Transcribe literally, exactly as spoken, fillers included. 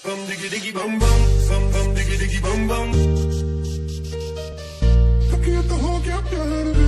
Bum diggy diggy bum bum, bum bum diggy diggy bum bum. Looking at the whole gap,